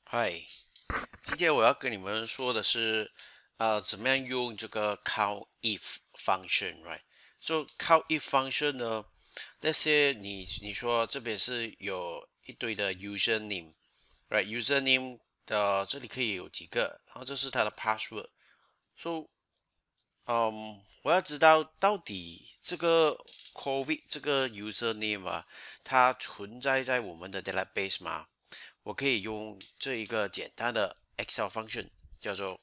嗨，今天我要跟你们说的是，怎么样用这个 COUNTIF function，right？So COUNTIF function 呢，那些你说这边是有一堆的 username，right？username 的这里可以有几个，然后这是它的 password。So，我要知道到底这个 COVID 这个 username 啊，它存在我们的 database 吗？我可以用这一个简单的 Excel function 叫做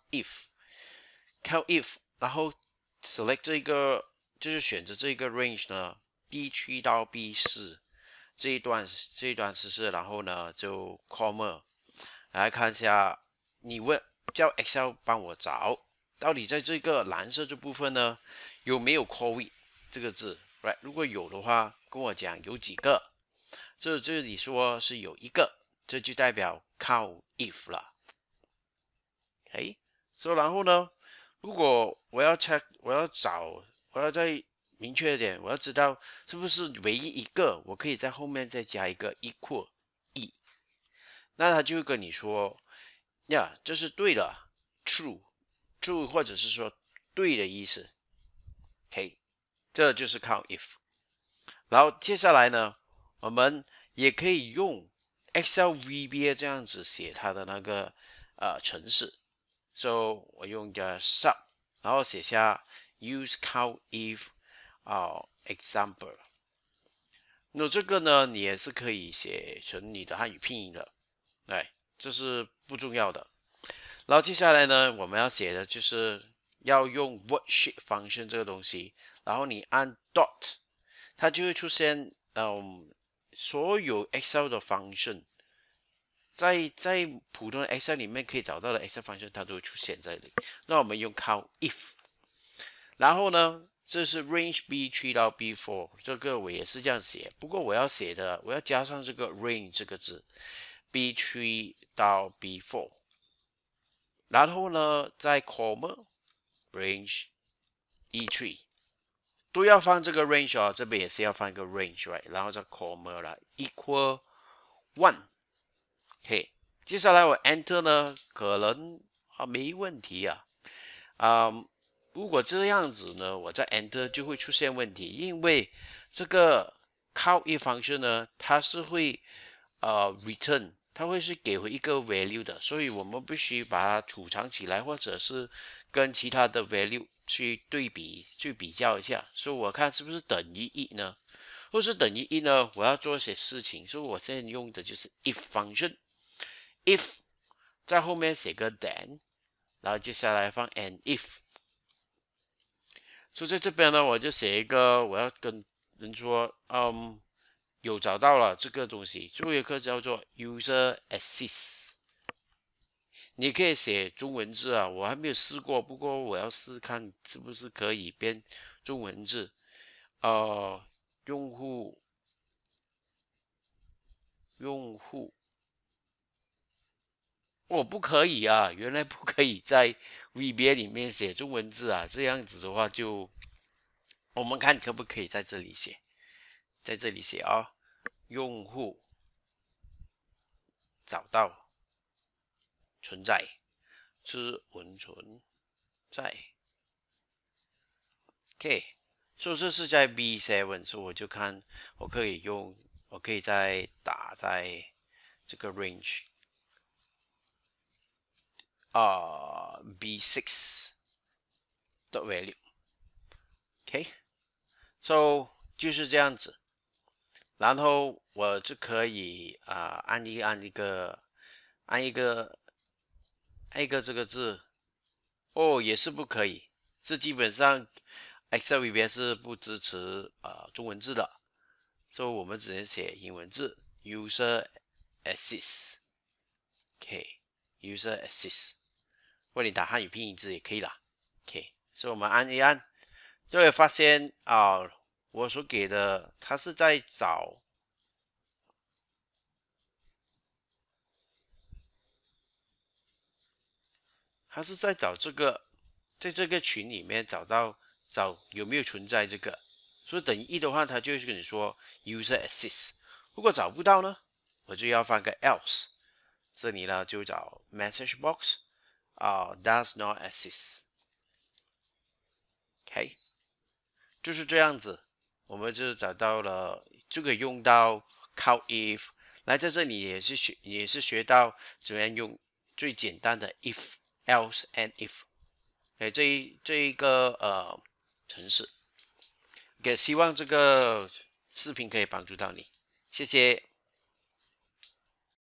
COUNTIF，然后 select 这个就是选择这个 range 呢，B3到 B4这一段实施，然后呢就 comma 来看一下，你问叫 Excel 帮我找到底在这个蓝色这部分呢有没有 COVID 这个字，right？如果有的话，跟我讲有几个，这里说是有一个，这就代表 count if 了。OK，然后呢，如果我要 check，我要找，我要再明确一点，我要知道是不是唯一一个，我可以在后面再加一个 equal e，那他就会跟你说，呀，这是对的，true，或者是说对的意思。OK，这就是 count if。然后接下来呢，我们也可以用 Excel VBA 这样子写它的那个程式。So 我用的 sub，然后写下 use count if example。那这个呢，你也是可以写成你的汉语拼音的，哎，这是不重要的。然后接下来呢，我们要写的就是要用 worksheet function 这个东西，然后你按 dot，它就会出现所有 Excel 的 function，在普通的 Excel 里面可以找到的 Excel function，它都会出现在这里。那我们用 count if，然后呢，这是 range B3到 B4，这个我也是这样写，不过我要写的，我要加上这个 range 这个字，B3到 B4，然后呢，再 comma range E3。都要放这个 range 哦，这边也是要放一个 range，right？ 然后再 comma 了 equal one。OK，接下来我 enter 呢，可能没问题啊。如果这样子呢，我在 enter 就会出现问题，因为这个 count if function 呢，它是会return，它会是给回一个 value 的，所以我们必须把它储藏起来，或者是跟其他的 value 去对比，去比较一下，所以我看是不是等于一呢？或是等于一呢？我要做一些事情，所以我现在用的就是 if function，if 在后面写个 then，然后接下来放 an if。所以在这边呢，我就写一个，我要跟人说，有找到了这个东西，最后一个叫做 user assist。你可以写中文字啊，我还没有试过，不过我要试看是不是可以编中文字。用户用户，不可以啊，原来不可以在 VBA 里面写中文字啊，这样子的话就我们看可不可以在这里写，在这里写啊、用户找到存在之文存在。OK，所以这是在 B7，所以我就看我可以用，我可以再打在这个 range B6 的 value。OK，so 就是这样子。然后我就可以按一个这个字，也是不可以，这基本上 Excel 里边是不支持中文字的，所以我们只能写英文字 user assist。OK，user assist，或者你打汉语拼音字也可以啦。OK，所以我们按一按，就会发现我所给的它是在找。他是在找这个，在这个群里面找有没有存在这个，所以等于一的话，他就会跟你说 user assist。如果找不到呢，我就要放个 else， 这里呢就找 message box does not exist。OK， 就是这样子，我们就找到了，就可以用到 count if。来在这里也是学到怎么样用最简单的 if else and if。这一个程式。OK， 希望这个视频可以帮助到你，谢谢。